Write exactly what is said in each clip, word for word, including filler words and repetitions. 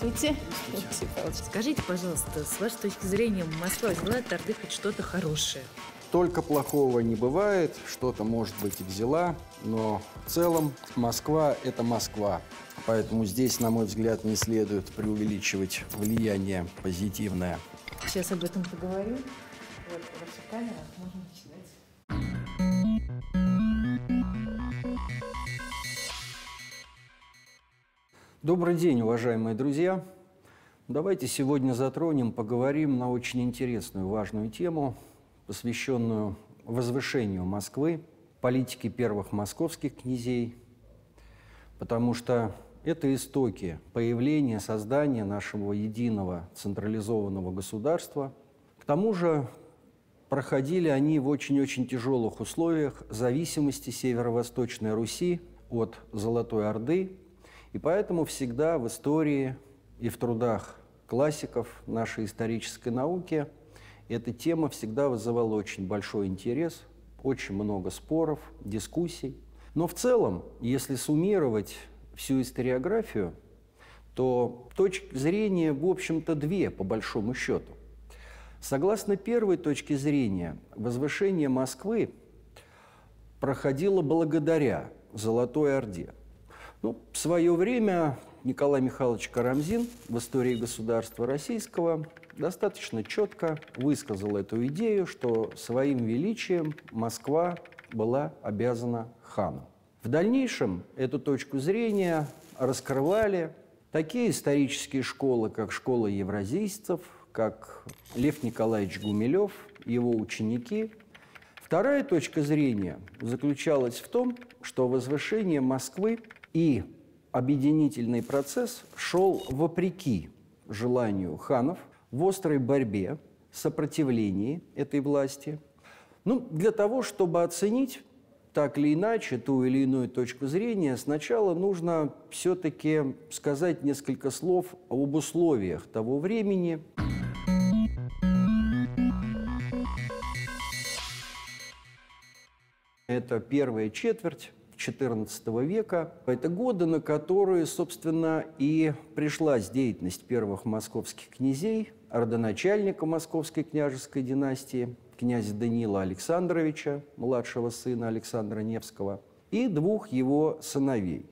Здравствуйте. Здравствуйте. Павлович, скажите, пожалуйста, с вашей точки зрения, Москва взяла от Орды хоть что-то хорошее? Только плохого не бывает, что-то, может быть, и взяла, но в целом Москва – это Москва. Поэтому здесь, на мой взгляд, не следует преувеличивать влияние позитивное. Сейчас об этом поговорим. Вот ваша камера, можно начинать. Добрый день, уважаемые друзья! Давайте сегодня затронем, поговорим на очень интересную, важную тему, посвященную возвышению Москвы, политике первых московских князей, потому что это истоки появления, создания нашего единого централизованного государства. К тому же проходили они в очень-очень тяжелых условиях зависимости Северо-Восточной Руси от Золотой Орды, и поэтому всегда в истории и в трудах классиков нашей исторической науки эта тема всегда вызывала очень большой интерес, очень много споров, дискуссий. Но в целом, если суммировать всю историографию, то точки зрения, в общем-то, две, по большому счету. Согласно первой точке зрения, возвышение Москвы проходило благодаря Золотой Орде. Ну, в свое время Николай Михайлович Карамзин в «Истории государства российского» достаточно четко высказал эту идею, что своим величием Москва была обязана хану. В дальнейшем эту точку зрения раскрывали такие исторические школы, как школа евразийцев, как Лев Николаевич Гумилев, его ученики. Вторая точка зрения заключалась в том, что возвышение Москвы и объединительный процесс шел вопреки желанию ханов в острой борьбе, сопротивлении этой власти. Ну, для того, чтобы оценить так или иначе ту или иную точку зрения, сначала нужно все-таки сказать несколько слов об условиях того времени. Это первая четверть четырнадцатого века. Это годы, на которые, собственно, и пришлась деятельность первых московских князей, родоначальника Московской княжеской династии, князя Даниила Александровича, младшего сына Александра Невского, и двух его сыновей,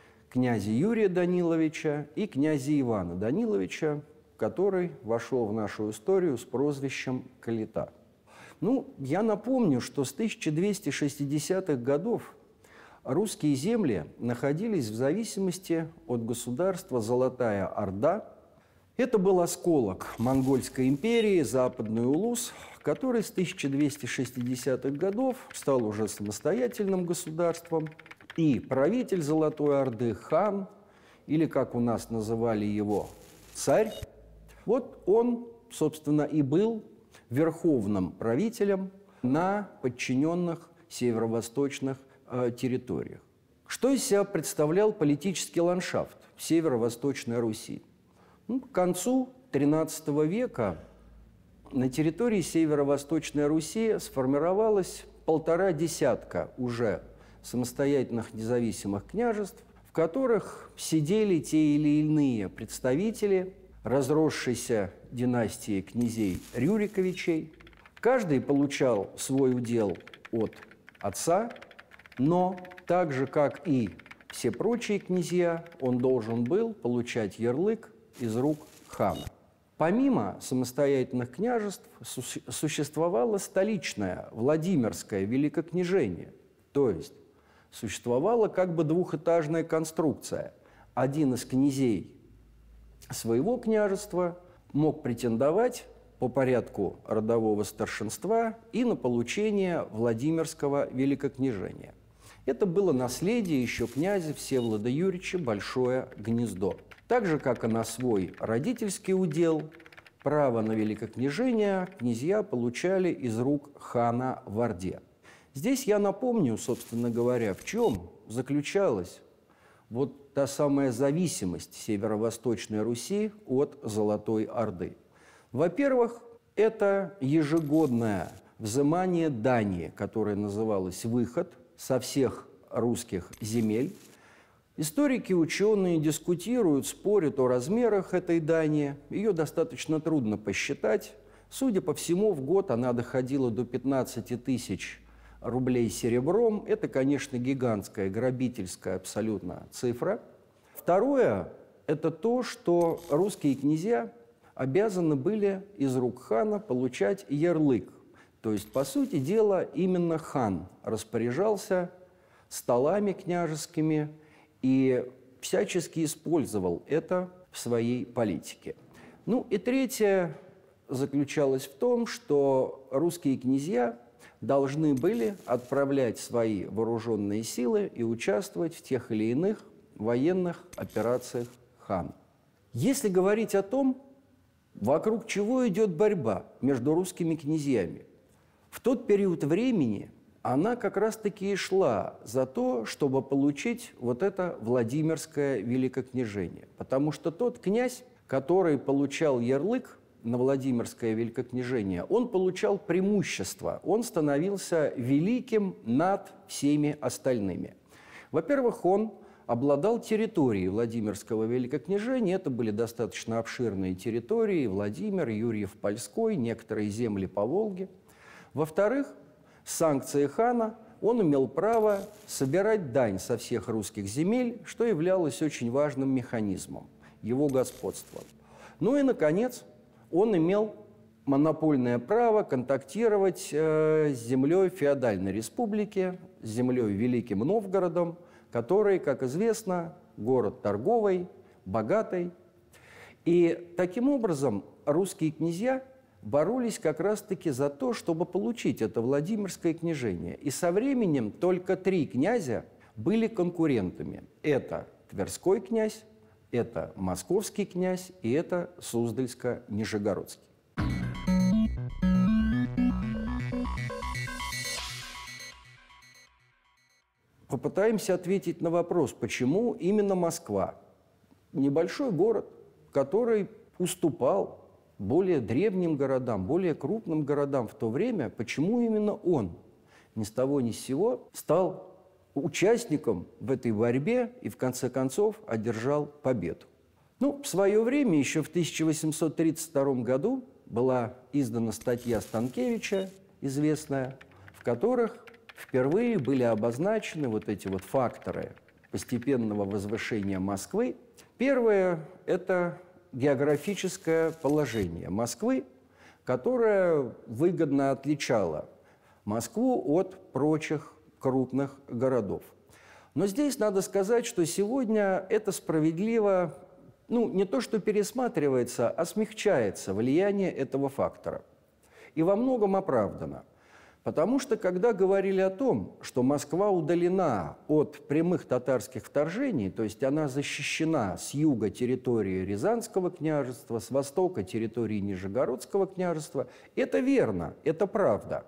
князя Юрия Даниловича и князя Ивана Даниловича, который вошел в нашу историю с прозвищем Калита. Ну, я напомню, что с тысяча двести шестидесятых годов русские земли находились в зависимости от государства Золотая Орда. Это был осколок Монгольской империи, Западный Улус, который с тысяча двести шестидесятых годов стал уже самостоятельным государством. И правитель Золотой Орды, хан, или, как у нас называли его, царь, вот он, собственно, и был верховным правителем на подчиненных северо-восточных э, территориях. Что из себя представлял политический ландшафт северо-восточной Руси? Ну, к концу тринадцатого века на территории северо-восточной Руси сформировалось полтора десятка уже самостоятельных независимых княжеств, в которых сидели те или иные представители разросшейся династии князей Рюриковичей. Каждый получал свой удел от отца, но так же, как и все прочие князья, он должен был получать ярлык из рук хана. Помимо самостоятельных княжеств существовало столичное Владимирское великокняжение, то есть существовала как бы двухэтажная конструкция. Один из князей своего княжества мог претендовать по порядку родового старшинства и на получение Владимирского великокняжения. Это было наследие еще князя Всеволода Юрьевича Большое Гнездо. Так же, как и на свой родительский удел, право на великокняжение князья получали из рук хана в Орде. Здесь я напомню, собственно говоря, в чем заключалась вот та самая зависимость Северо-Восточной Руси от Золотой Орды. Во-первых, это ежегодное взимание дани, которое называлось «выход» со всех русских земель, Историки, ученые дискутируют, спорят о размерах этой дани. Ее достаточно трудно посчитать. Судя по всему, в год она доходила до пятнадцати тысяч рублей серебром. Это, конечно, гигантская, грабительская абсолютно цифра. Второе – это то, что русские князья обязаны были из рук хана получать ярлык. То есть, по сути дела, именно хан распоряжался столами княжескими и всячески использовал это в своей политике. Ну и третье заключалось в том, что русские князья должны были отправлять свои вооруженные силы и участвовать в тех или иных военных операциях хана. Если говорить о том, вокруг чего идет борьба между русскими князьями, в тот период времени она как раз-таки и шла за то, чтобы получить вот это Владимирское великокняжение. Потому что тот князь, который получал ярлык на Владимирское великокняжение, он получал преимущество, он становился великим над всеми остальными. Во-первых, он обладал территорией Владимирского великокняжения, это были достаточно обширные территории, Владимир, Юрьев-Польской, некоторые земли по Волге. Во-вторых, с санкцией хана он имел право собирать дань со всех русских земель, что являлось очень важным механизмом его господства. Ну и, наконец, он имел монопольное право контактировать э, с землей феодальной республики, с землей Великим Новгородом, который, как известно, город торговый, богатый. И таким образом русские князья боролись как раз-таки за то, чтобы получить это Владимирское княжение. И со временем только три князя были конкурентами. Это Тверской князь, это Московский князь и это Суздальско-Нижегородский. Попытаемся ответить на вопрос, почему именно Москва? Небольшой город, который уступал более древним городам, более крупным городам в то время, почему именно он ни с того ни с сего стал участником в этой борьбе и в конце концов одержал победу. Ну, в свое время, еще в тысяча восемьсот тридцать втором году, была издана статья Станкевича, известная, в которых впервые были обозначены вот эти вот факторы постепенного возвышения Москвы. Первое – это географическое положение Москвы, которое выгодно отличало Москву от прочих крупных городов. Но здесь надо сказать, что сегодня это справедливо, ну, не то что пересматривается, а смягчается влияние этого фактора. И во многом оправдано. Потому что, когда говорили о том, что Москва удалена от прямых татарских вторжений, то есть она защищена с юга территории Рязанского княжества, с востока территории Нижегородского княжества, это верно, это правда.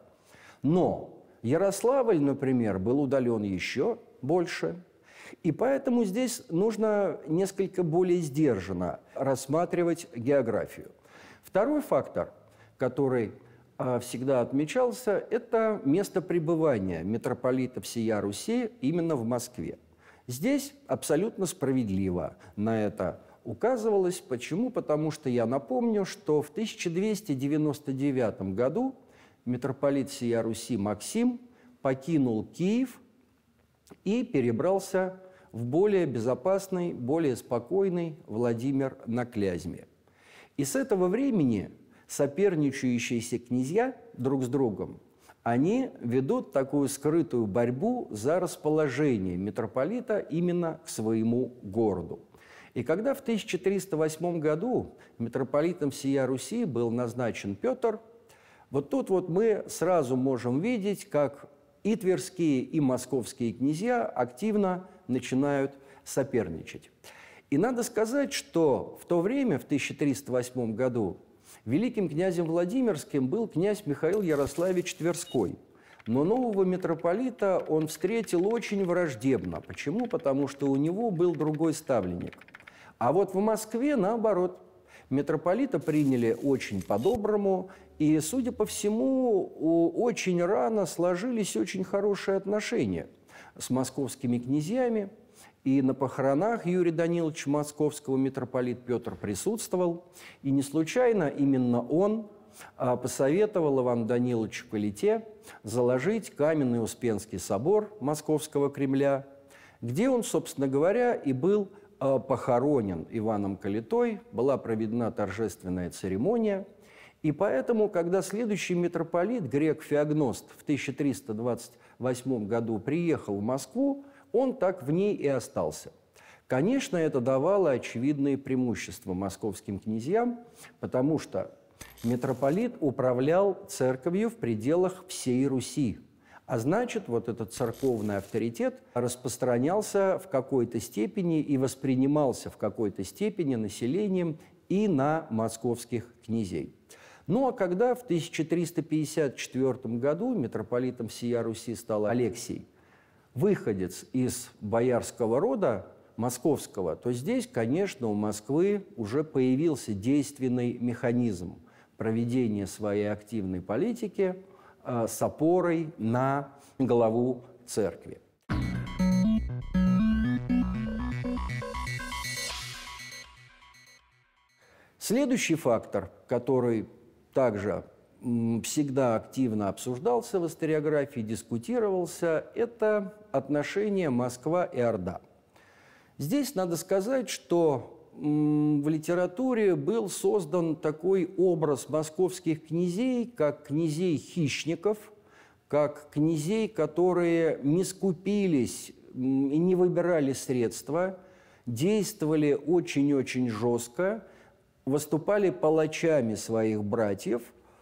Но Ярославль, например, был удален еще больше, и поэтому здесь нужно несколько более сдержанно рассматривать географию. Второй фактор, который всегда отмечался, это место пребывания митрополита всея Руси именно в Москве. Здесь абсолютно справедливо на это указывалось. Почему? Потому что я напомню, что в тысяча двести девяносто девятом году митрополит всея Руси Максим покинул Киев и перебрался в более безопасный, более спокойный Владимир на Клязьме. И с этого времени соперничающиеся князья друг с другом, они ведут такую скрытую борьбу за расположение митрополита именно к своему городу. И когда в тысяча триста восьмом году митрополитом всея Руси был назначен Петр, вот тут вот мы сразу можем видеть, как и тверские, и московские князья активно начинают соперничать. И надо сказать, что в то время, в тысяча триста восьмом году, великим князем Владимирским был князь Михаил Ярославич Тверской. Но нового митрополита он встретил очень враждебно. Почему? Потому что у него был другой ставленник. А вот в Москве, наоборот, митрополита приняли очень по-доброму, и, судя по всему, очень рано сложились очень хорошие отношения с московскими князьями. И на похоронах Юрия Даниловича Московского митрополит Петр присутствовал. И не случайно именно он посоветовал Ивану Даниловичу Калите заложить каменный Успенский собор Московского Кремля, где он, собственно говоря, и был похоронен Иваном Калитой, была проведена торжественная церемония. И поэтому, когда следующий митрополит, грек Феогност, в тысяча триста двадцать восьмом году приехал в Москву, он так в ней и остался. Конечно, это давало очевидные преимущества московским князьям, потому что митрополит управлял церковью в пределах всей Руси. А значит, вот этот церковный авторитет распространялся в какой-то степени и воспринимался в какой-то степени населением и на московских князей. Ну а когда в тысяча триста пятьдесят четвёртом году митрополитом всея Руси стал Алексий, выходец из боярского рода московского, то здесь, конечно, у Москвы уже появился действенный механизм проведения своей активной политики э, с опорой на главу церкви. Следующий фактор, который также всегда активно обсуждался в историографии, дискутировался, это отношения Москва и Орда. Здесь надо сказать, что в литературе был создан такой образ московских князей, как князей-хищников, как князей, которые не скупились и не выбирали средства, действовали очень-очень жестко, выступали палачами своих братьев.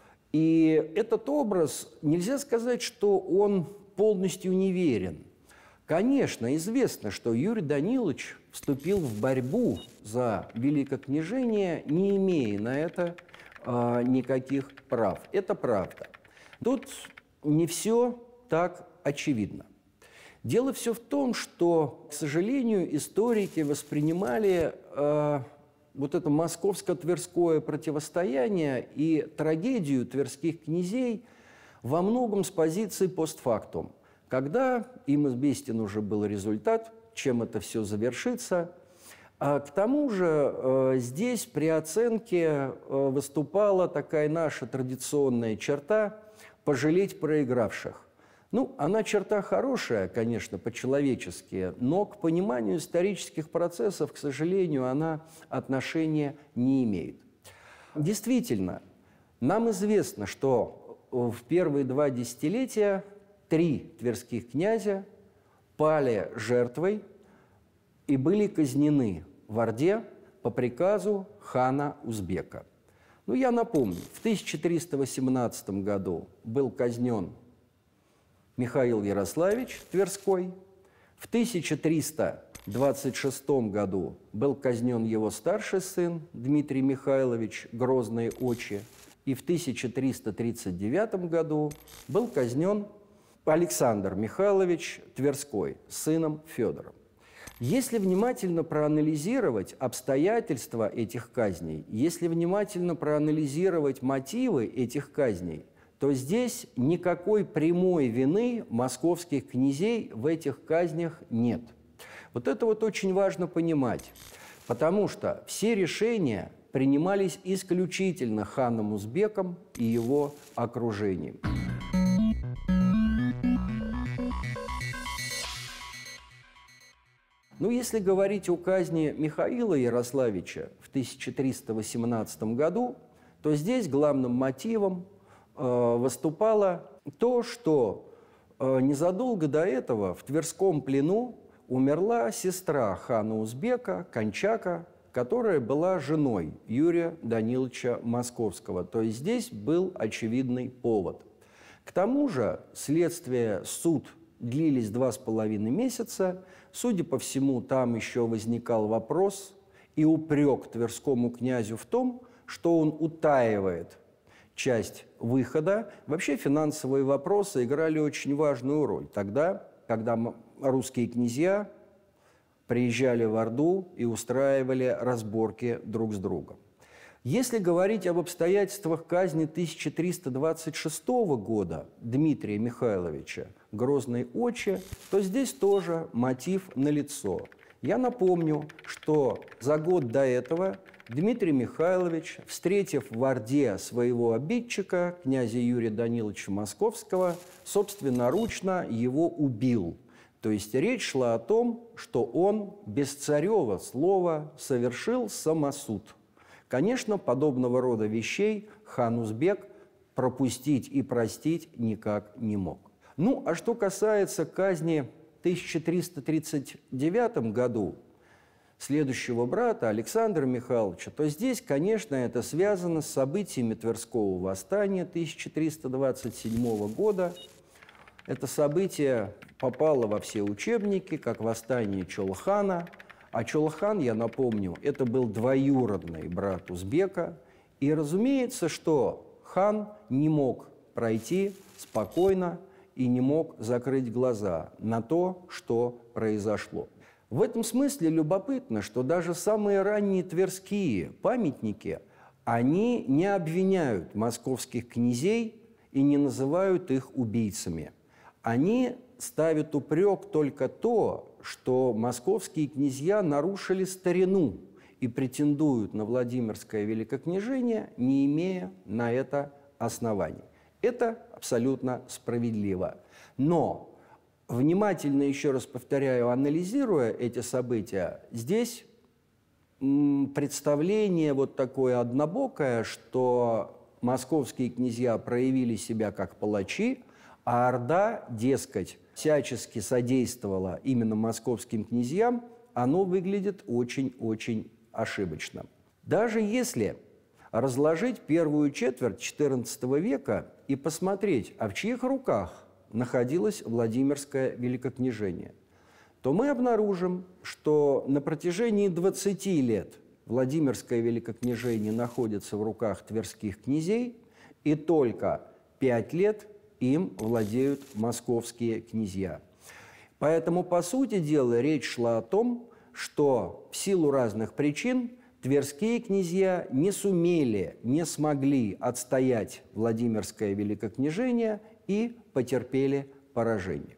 И этот образ, нельзя сказать, что он полностью неверен. Конечно, известно, что Юрий Данилович вступил в борьбу за великокняжение, не имея на это э, никаких прав. Это правда. Тут не все так очевидно. Дело все в том, что, к сожалению, историки воспринимали э, вот это московско-тверское противостояние и трагедию тверских князей во многом с позиции постфактум, когда им известен уже был результат, чем это все завершится. А к тому же э, здесь при оценке э, выступала такая наша традиционная черта пожалеть проигравших. Ну, она черта хорошая, конечно, по-человечески, но к пониманию исторических процессов, к сожалению, она отношения не имеет. Действительно, нам известно, что в первые два десятилетия три тверских князя пали жертвой и были казнены в Орде по приказу хана Узбека. Ну, я напомню, в тысяча триста восемнадцатом году был казнен Михаил Ярославич Тверской, в тысяча триста двадцать шестом году был казнен его старший сын Дмитрий Михайлович Грозные Очи, и в тысяча триста тридцать девятом году был казнен Александр Михайлович Тверской с сыном Федором. Если внимательно проанализировать обстоятельства этих казней, если внимательно проанализировать мотивы этих казней, то здесь никакой прямой вины московских князей в этих казнях нет. Вот это вот очень важно понимать, потому что все решения принимались исключительно ханом Узбеком и его окружением. Ну, если говорить о казни Михаила Ярославича в тысяча триста восемнадцатом году, то здесь главным мотивом э, выступало то, что э, незадолго до этого в Тверском плену умерла сестра хана Узбека, Кончака, которая была женой Юрия Даниловича Московского. То есть здесь был очевидный повод. К тому же следствие, суд длились два с половиной месяца. Судя по всему, там еще возникал вопрос и упрек тверскому князю в том, что он утаивает часть выхода. Вообще финансовые вопросы играли очень важную роль тогда, когда русские князья приезжали в Орду и устраивали разборки друг с другом. Если говорить об обстоятельствах казни тысяча триста двадцать шестого года Дмитрия Михайловича Грозные Очи, то здесь тоже мотив налицо. Я напомню, что за год до этого Дмитрий Михайлович, встретив в Орде своего обидчика, князя Юрия Даниловича Московского, собственноручно его убил. То есть речь шла о том, что он без царева слова совершил самосуд. Конечно, подобного рода вещей хан Узбек пропустить и простить никак не мог. Ну, а что касается казни в тысяча триста тридцать девятом году следующего брата Александра Михайловича, то здесь, конечно, это связано с событиями Тверского восстания тысяча триста двадцать седьмого года. Это событие попало во все учебники, как восстание Чолхана. А Чолхан, я напомню, это был двоюродный брат Узбека. И разумеется, что хан не мог пройти спокойно и не мог закрыть глаза на то, что произошло. В этом смысле любопытно, что даже самые ранние тверские памятники, они не обвиняют московских князей и не называют их убийцами. Они ставят упрек только то, что московские князья нарушили старину и претендуют на Владимирское великокняжение, не имея на это оснований. Это абсолютно справедливо. Но, внимательно, еще раз повторяю, анализируя эти события, здесь м, представление вот такое однобокое, что московские князья проявили себя как палачи, а Орда, дескать, всячески содействовала именно московским князьям, оно выглядит очень-очень ошибочно. Даже если разложить первую четверть четырнадцатого века и посмотреть, а в чьих руках находилось Владимирское великокняжение, то мы обнаружим, что на протяжении двадцати лет Владимирское великокняжение находится в руках тверских князей, и только пять лет им владеют московские князья. Поэтому, по сути дела, речь шла о том, что в силу разных причин тверские князья не сумели, не смогли отстоять Владимирское великокняжение и потерпели поражение.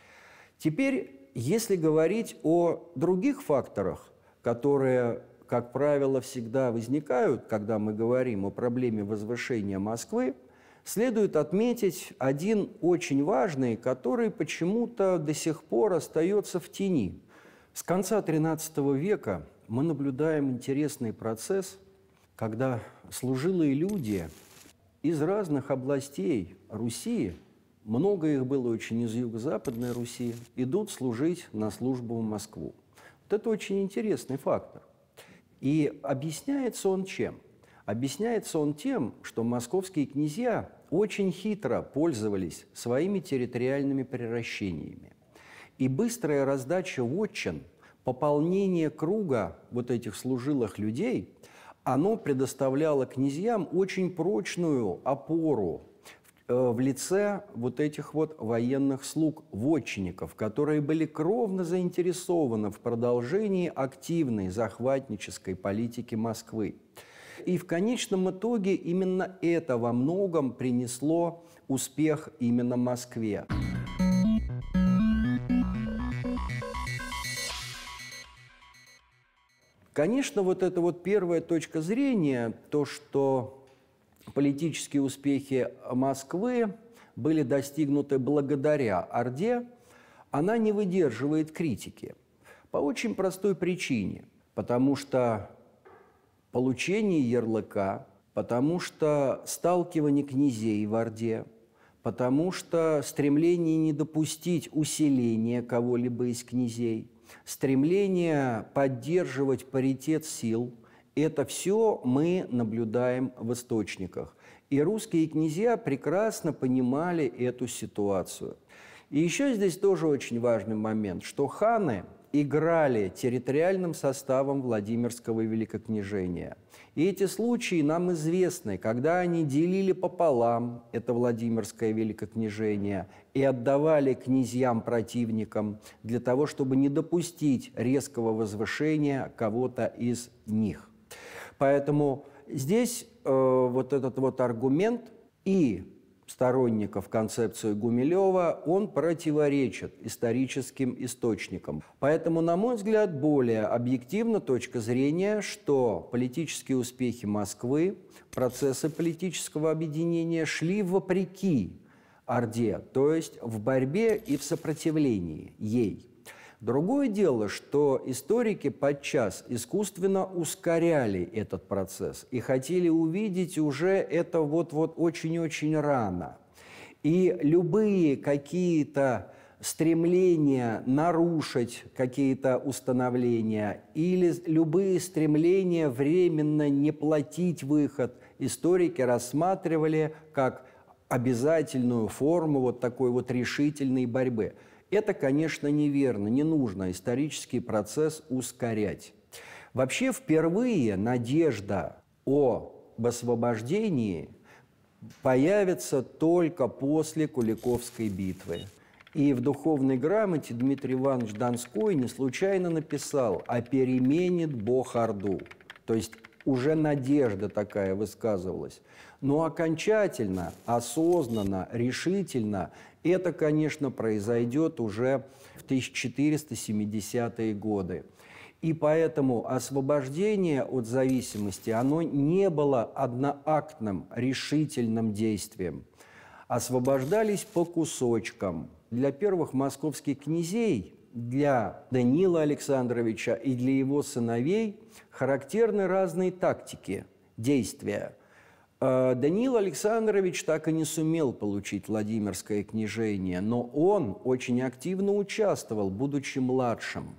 Теперь, если говорить о других факторах, которые, как правило, всегда возникают, когда мы говорим о проблеме возвышения Москвы, следует отметить один очень важный, который почему-то до сих пор остается в тени. С конца тринадцатого века мы наблюдаем интересный процесс, когда служилые люди из разных областей Руси, много их было очень из юго-западной Руси, идут служить на службу в Москву. Вот это очень интересный фактор. И объясняется он чем? Объясняется он тем, что московские князья очень хитро пользовались своими территориальными приращениями. И быстрая раздача вотчин, пополнение круга вот этих служилых людей, оно предоставляло князьям очень прочную опору в лице вот этих вот военных слуг, вотчинников, которые были кровно заинтересованы в продолжении активной захватнической политики Москвы. И в конечном итоге именно это во многом принесло успех именно Москве. Конечно, вот эта вот первая точка зрения, то, что политические успехи Москвы были достигнуты благодаря Орде, она не выдерживает критики. По очень простой причине. Потому что получение ярлыка, потому что сталкивание князей в Орде, потому что стремление не допустить усиления кого-либо из князей, стремление поддерживать паритет сил – это все мы наблюдаем в источниках. И русские князья прекрасно понимали эту ситуацию. И еще здесь тоже очень важный момент, что ханы играли территориальным составом Владимирского великокняжения. И эти случаи нам известны, когда они делили пополам это Владимирское великокняжение и отдавали князьям-противникам для того, чтобы не допустить резкого возвышения кого-то из них. Поэтому здесь э, вот этот вот аргумент и сторонников концепции Гумилева, он противоречит историческим источникам. Поэтому, на мой взгляд, более объективна точка зрения, что политические успехи Москвы, процессы политического объединения шли вопреки Орде, то есть в борьбе и в сопротивлении ей. Другое дело, что историки подчас искусственно ускоряли этот процесс и хотели увидеть уже это вот-вот очень-очень рано. И любые какие-то стремления нарушить какие-то установления или любые стремления временно не платить выход историки рассматривали как обязательную форму вот такой вот решительной борьбы. Это, конечно, неверно, не нужно исторический процесс ускорять. Вообще, впервые надежда об освобождении появится только после Куликовской битвы. И в «Духовной грамоте» Дмитрий Иванович Донской не случайно написал «А переменит Бог Орду». То есть уже надежда такая высказывалась. Но окончательно, осознанно, решительно это, конечно, произойдет уже в тысяча четыреста семидесятые годы. И поэтому освобождение от зависимости, оно не было одноактным решительным действием. Освобождались по кусочкам. Для первых московских князей, для Даниила Александровича и для его сыновей характерны разные тактики действия. Даниил Александрович так и не сумел получить Владимирское княжение, но он очень активно участвовал, будучи младшим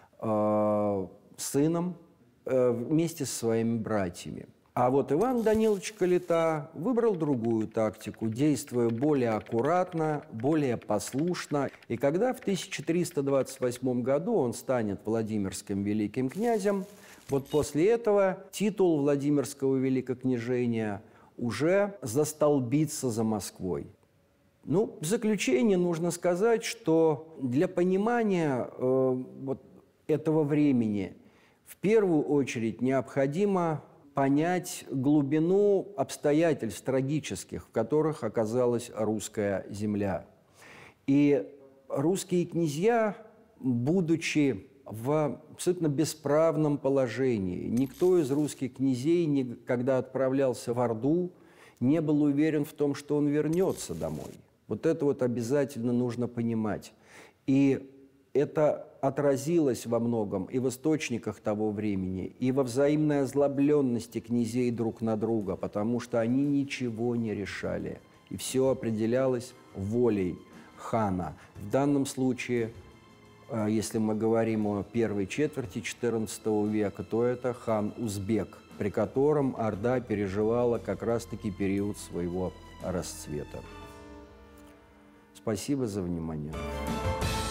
сыном вместе со своими братьями. А вот Иван Данилович Калита выбрал другую тактику, действуя более аккуратно, более послушно. И когда в тысяча триста двадцать восьмом году он станет Владимирским великим князем, вот после этого титул Владимирского великокняжения уже застолбится за Москвой. Ну, в заключение нужно сказать, что для понимания э, вот этого времени в первую очередь необходимо понять глубину обстоятельств трагических, в которых оказалась русская земля. И русские князья, будучи в абсолютно бесправном положении, никто из русских князей, когда отправлялся в Орду, не был уверен в том, что он вернется домой. Вот это вот обязательно нужно понимать. И это отразилось во многом и в источниках того времени, и во взаимной озлобленности князей друг на друга, потому что они ничего не решали. И все определялось волей хана. В данном случае, если мы говорим о первой четверти четырнадцатого века, то это хан Узбек, при котором Орда переживала как раз-таки период своего расцвета. Спасибо за внимание.